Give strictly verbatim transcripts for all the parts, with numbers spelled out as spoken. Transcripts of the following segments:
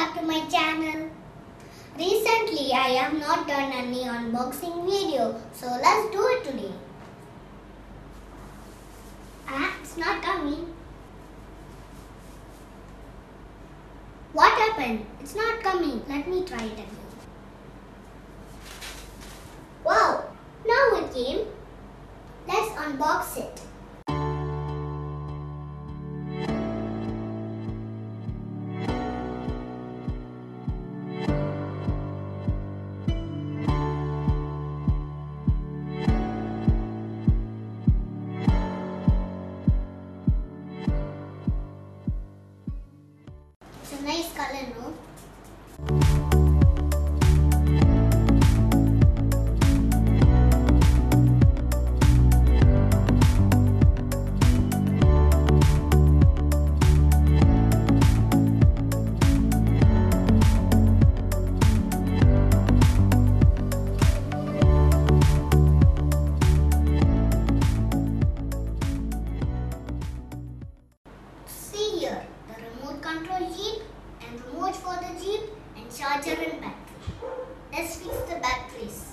back to my channel. Recently I have not done any unboxing video, so let's do it today. Ah, it's not coming. What happened? It's not coming. Let me try it again. Wow, now it came. Let's unbox it. It's a nice color, no? See here, the remote control Jeep and remote for the Jeep and charger and battery. Let's fix the batteries.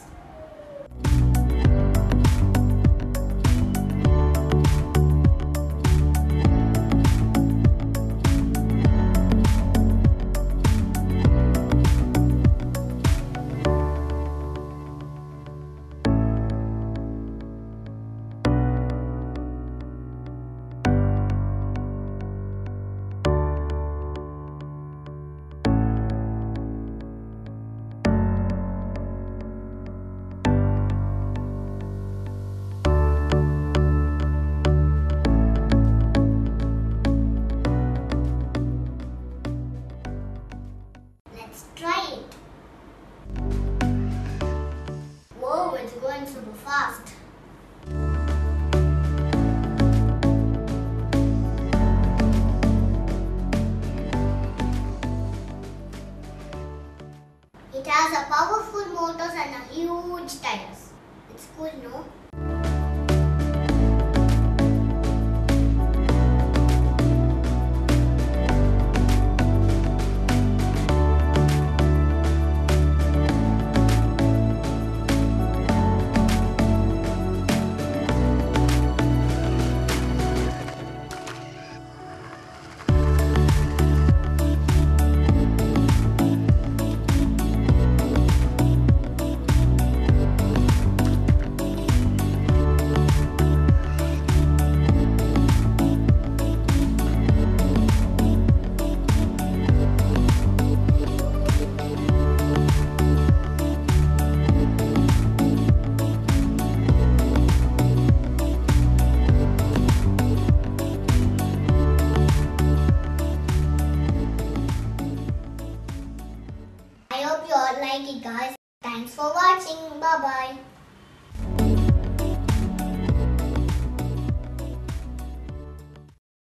Let's try it. Whoa, it's going super fast. It has a powerful motors and a huge tires. It's cool, no? I hope you all like it, guys. Thanks for watching. Bye bye.